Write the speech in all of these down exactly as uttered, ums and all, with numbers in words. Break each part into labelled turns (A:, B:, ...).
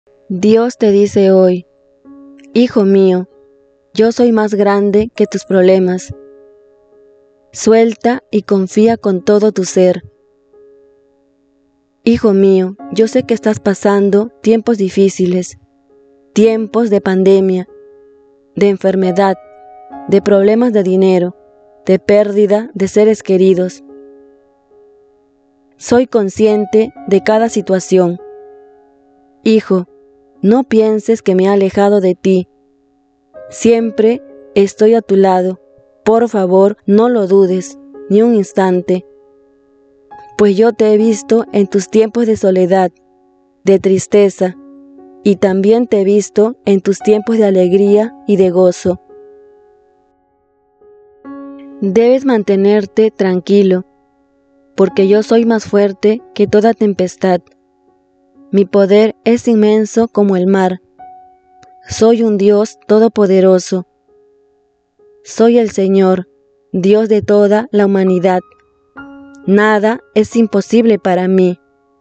A: Dios te dice hoy: hijo mío, yo soy más grande que tus problemas. Suelta y confía con todo tu ser. Hijo mío, yo sé que estás pasando tiempos difíciles, tiempos de pandemia, de enfermedad, de problemas de dinero, de pérdida de seres queridos. Soy consciente de cada situación. Hijo, no pienses que me he alejado de ti. Siempre estoy a tu lado. Por favor, no lo dudes ni un instante, pues yo te he visto en tus tiempos de soledad, de tristeza, y también te he visto en tus tiempos de alegría y de gozo. Debes mantenerte tranquilo, porque yo soy más fuerte que toda tempestad. Mi poder es inmenso como el mar. Soy un Dios todopoderoso. Soy el Señor, Dios de toda la humanidad. Nada es imposible para mí.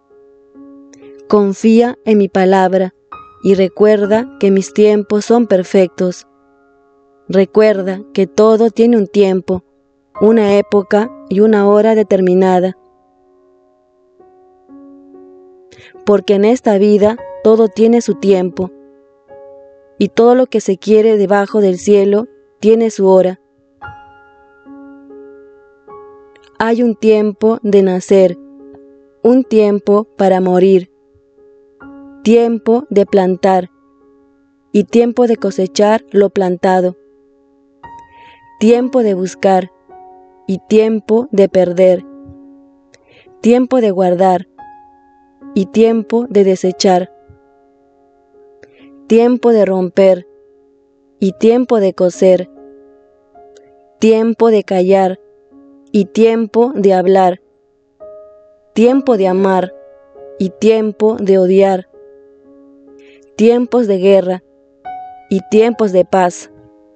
A: Confía en mi palabra y recuerda que mis tiempos son perfectos. Recuerda que todo tiene un tiempo, una época y una hora determinada. Porque en esta vida todo tiene su tiempo, y todo lo que se quiere debajo del cielo tiene su hora. Hay un tiempo de nacer, un tiempo para morir, tiempo de plantar y tiempo de cosechar lo plantado, tiempo de buscar y tiempo de perder, tiempo de guardar y tiempo de desechar, tiempo de romper y tiempo de coser, tiempo de callar y tiempo de hablar, tiempo de amar y tiempo de odiar, tiempos de guerra y tiempos de paz.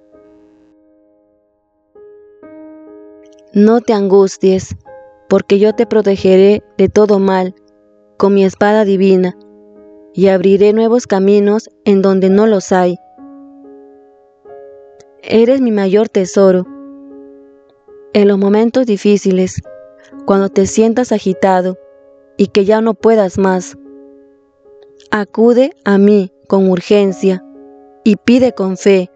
A: No te angusties, porque yo te protegeré de todo mal con mi espada divina, y abriré nuevos caminos en donde no los hay. Eres mi mayor tesoro. En los momentos difíciles, cuando te sientas agitado y que ya no puedas más, acude a mí con urgencia y pide con fe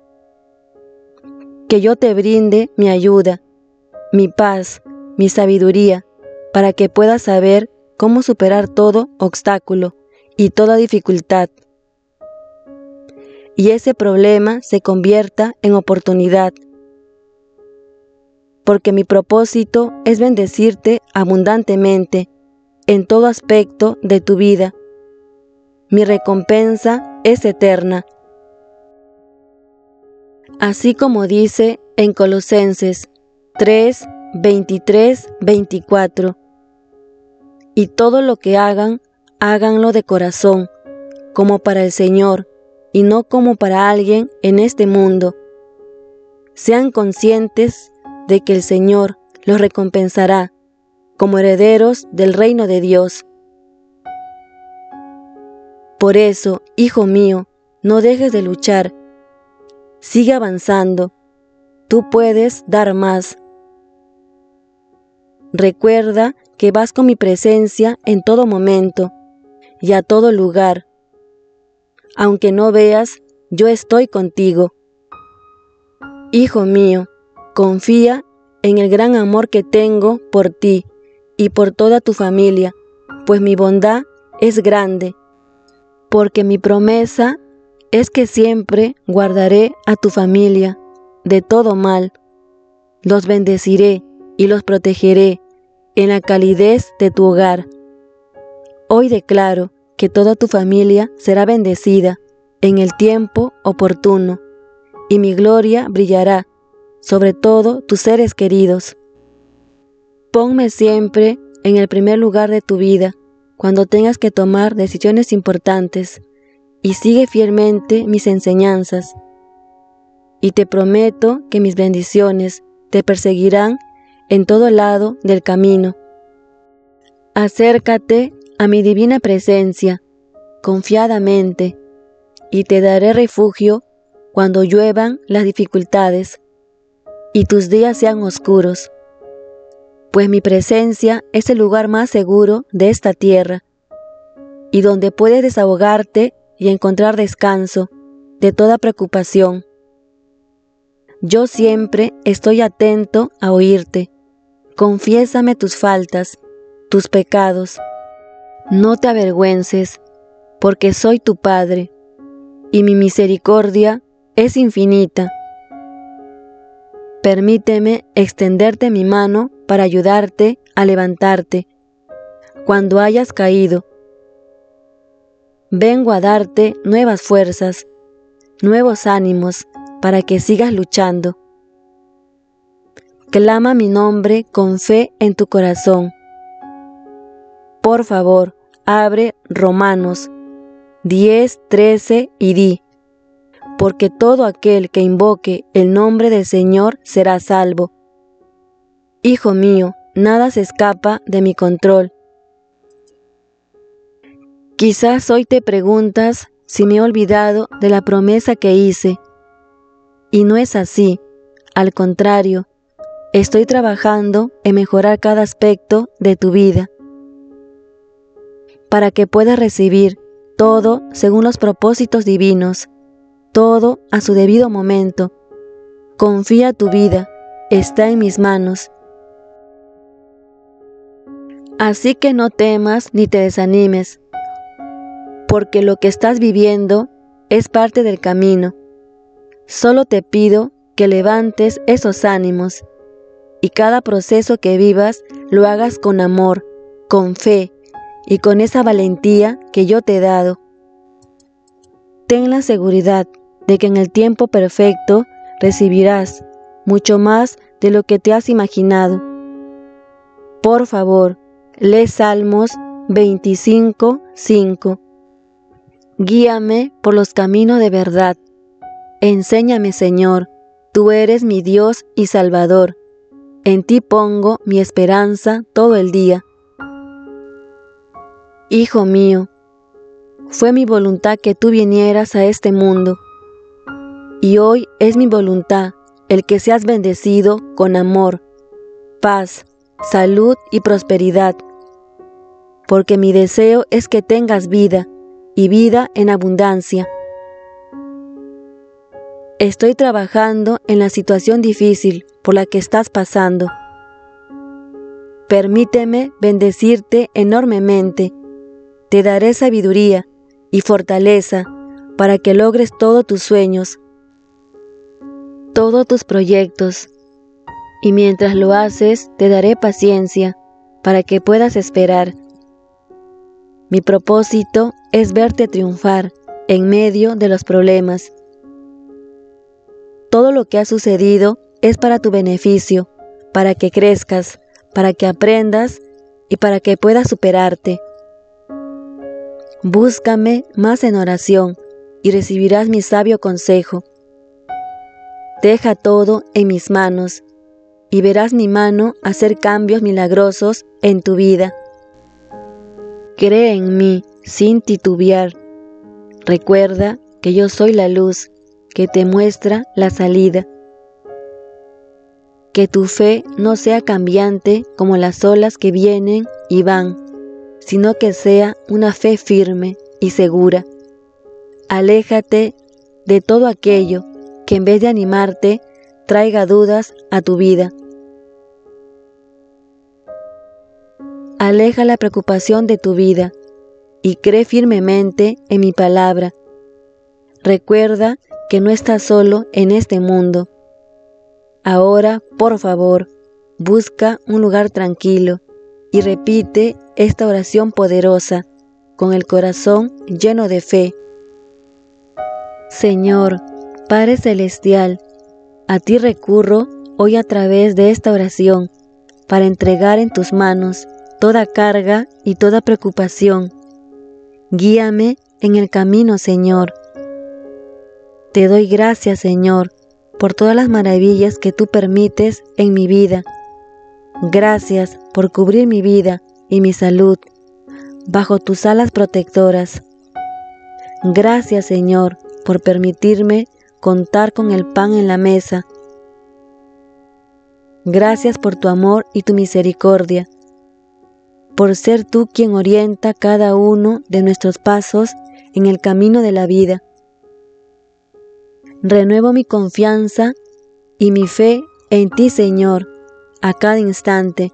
A: que yo te brinde mi ayuda, mi paz, mi sabiduría, para que puedas saber cómo superar todo obstáculo y toda dificultad, y ese problema se convierta en oportunidad. Porque mi propósito es bendecirte abundantemente en todo aspecto de tu vida. Mi recompensa es eterna. Así como dice en Colosenses tres, veintitrés, veinticuatro. Y todo lo que hagan, háganlo de corazón, como para el Señor, y no como para alguien en este mundo. Sean conscientes de que el Señor los recompensará como herederos del reino de Dios. Por eso, hijo mío, no dejes de luchar. Sigue avanzando. Tú puedes dar más. Recuerda que vas con mi presencia en todo momento y a todo lugar. Aunque no veas, yo estoy contigo. Hijo mío, confía en el gran amor que tengo por ti y por toda tu familia, pues mi bondad es grande, porque mi promesa es que siempre guardaré a tu familia de todo mal. Los bendeciré y los protegeré en la calidez de tu hogar. Hoy declaro que toda tu familia será bendecida en el tiempo oportuno, y mi gloria brillará sobre todo tus seres queridos. Ponme siempre en el primer lugar de tu vida cuando tengas que tomar decisiones importantes, y sigue fielmente mis enseñanzas. Y te prometo que mis bendiciones te perseguirán en todo lado del camino. Acércate a mi divina presencia confiadamente y te daré refugio cuando lluevan las dificultades y tus días sean oscuros, pues mi presencia es el lugar más seguro de esta tierra y donde puedes desahogarte y encontrar descanso de toda preocupación. Yo siempre estoy atento a oírte. Confiésame tus faltas, tus pecados. No te avergüences, porque soy tu Padre, y mi misericordia es infinita. Permíteme extenderte mi mano para ayudarte a levantarte cuando hayas caído. Vengo a darte nuevas fuerzas, nuevos ánimos para que sigas luchando. Clama mi nombre con fe en tu corazón. Por favor, abre Romanos diez, trece y di, porque todo aquel que invoque el nombre del Señor será salvo. Hijo mío, nada se escapa de mi control. Quizás hoy te preguntas si me he olvidado de la promesa que hice. Y no es así, al contrario, estoy trabajando en mejorar cada aspecto de tu vida, para que puedas recibir todo según los propósitos divinos, todo a su debido momento. Confía tu vida, está en mis manos. Así que no temas ni te desanimes, porque lo que estás viviendo es parte del camino. Solo te pido que levantes esos ánimos y cada proceso que vivas lo hagas con amor, con fe y con esa valentía que yo te he dado. Ten la seguridad de que en el tiempo perfecto recibirás mucho más de lo que te has imaginado. Por favor, lee Salmos veinticinco, cinco. Guíame por los caminos de verdad. Enséñame, Señor, tú eres mi Dios y Salvador. En ti pongo mi esperanza todo el día. Hijo mío, fue mi voluntad que tú vinieras a este mundo, y hoy es mi voluntad el que seas bendecido con amor, paz, salud y prosperidad, porque mi deseo es que tengas vida, y vida en abundancia. Estoy trabajando en la situación difícil por la que estás pasando. Permíteme bendecirte enormemente. Te daré sabiduría y fortaleza para que logres todos tus sueños, todos tus proyectos, y mientras lo haces te daré paciencia para que puedas esperar. Mi propósito es verte triunfar en medio de los problemas. Todo lo que ha sucedido es para tu beneficio, para que crezcas, para que aprendas y para que puedas superarte. Búscame más en oración y recibirás mi sabio consejo. Deja todo en mis manos y verás mi mano hacer cambios milagrosos en tu vida. Cree en mí sin titubear. Recuerda que yo soy la luz que te muestra la salida. Que tu fe no sea cambiante como las olas que vienen y van, sino que sea una fe firme y segura. Aléjate de todo aquello que en vez de animarte, traiga dudas a tu vida. Aleja la preocupación de tu vida y cree firmemente en mi palabra. Recuerda que no estás solo en este mundo. Ahora, por favor, busca un lugar tranquilo y repite esta oración poderosa con el corazón lleno de fe. Señor, Padre Celestial, a ti recurro hoy a través de esta oración para entregar en tus manos toda carga y toda preocupación. Guíame en el camino, Señor. Te doy gracias, Señor, por todas las maravillas que tú permites en mi vida. Gracias por cubrir mi vida y mi salud bajo tus alas protectoras. Gracias, Señor, por permitirme contar con el pan en la mesa. Gracias por tu amor y tu misericordia, por ser tú quien orienta cada uno de nuestros pasos en el camino de la vida. Renuevo mi confianza y mi fe en ti, Señor, a cada instante.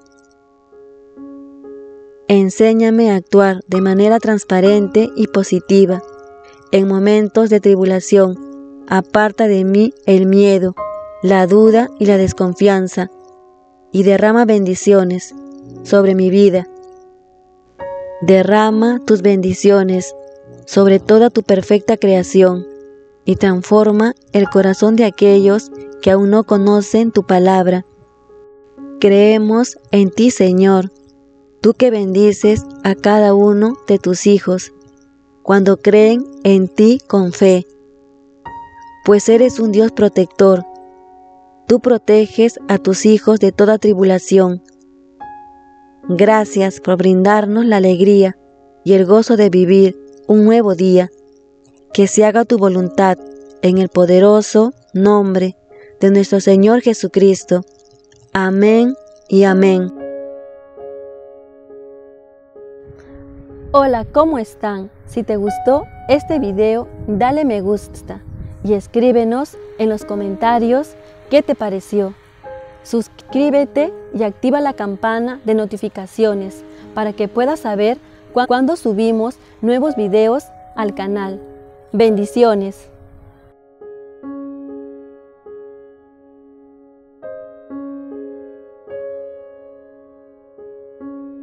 A: Enséñame a actuar de manera transparente y positiva en momentos de tribulación. Aparta de mí el miedo, la duda y la desconfianza, y derrama bendiciones sobre mi vida. Derrama tus bendiciones sobre toda tu perfecta creación y transforma el corazón de aquellos que aún no conocen tu palabra. Creemos en ti, Señor, tú que bendices a cada uno de tus hijos cuando creen en ti con fe, pues eres un Dios protector. Tú proteges a tus hijos de toda tribulación. Gracias por brindarnos la alegría y el gozo de vivir un nuevo día. Que se haga tu voluntad en el poderoso nombre de nuestro Señor Jesucristo. Amén y amén.
B: Hola, ¿cómo están? Si te gustó este video, dale me gusta y escríbenos en los comentarios qué te pareció. Suscríbete y activa la campana de notificaciones para que puedas saber cuando subimos nuevos videos al canal. Bendiciones.